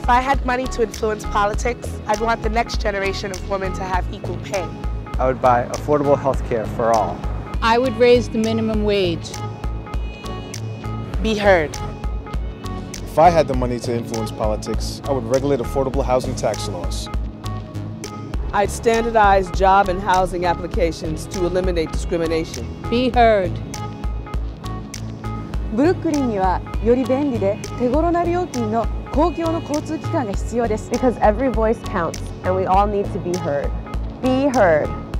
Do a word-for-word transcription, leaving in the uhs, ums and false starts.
If I had money to influence politics, I'd want the next generation of women to have equal pay. I would buy affordable health care for all. I would raise the minimum wage. Be heard. If I had the money to influence politics, I would regulate affordable housing tax laws. I'd standardize job and housing applications to eliminate discrimination. Be heard. ブルックリンにはより便利で手頃な料金の公共の交通機関が必要です。 Because every voice counts and we all need to be heard. Be heard.